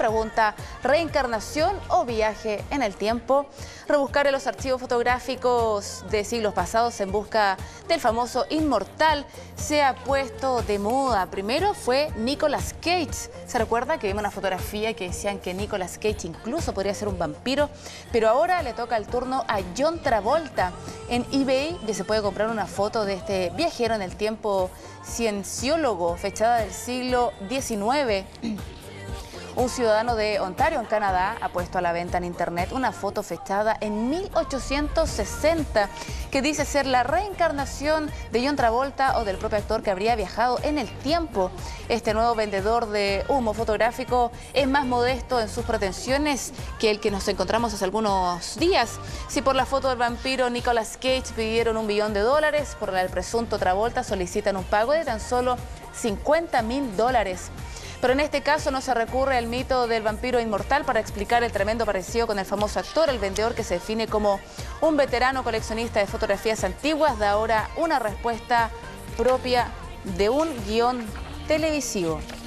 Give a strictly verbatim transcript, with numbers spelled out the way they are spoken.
pregunta: ¿reencarnación o viaje en el tiempo? Rebuscar en los archivos fotográficos de siglos pasados en busca del famoso inmortal se ha puesto de moda. Primero fue Nicolas Cage. ¿Se recuerda que vimos una fotografía que decían que Nicolas Cage incluso podría ser un vampiro? Pero ahora le toca el turno a John Travolta. En eBay ya se puede comprar una foto de este viajero en el tiempo cienciólogo, fechada del siglo diecinueve. Un ciudadano de Ontario, en Canadá, ha puesto a la venta en internet una foto fechada en mil ochocientos sesenta que dice ser la reencarnación de John Travolta o del propio actor que habría viajado en el tiempo. Este nuevo vendedor de humo fotográfico es más modesto en sus pretensiones que el que nos encontramos hace algunos días. Si por la foto del vampiro Nicolas Cage pidieron un billón de dólares, por la del presunto Travolta solicitan un pago de tan solo cincuenta mil dólares. Pero en este caso no se recurre al mito del vampiro inmortal para explicar el tremendo parecido con el famoso actor. El vendedor, que se define como un veterano coleccionista de fotografías antiguas, da ahora una respuesta propia de un guión televisivo.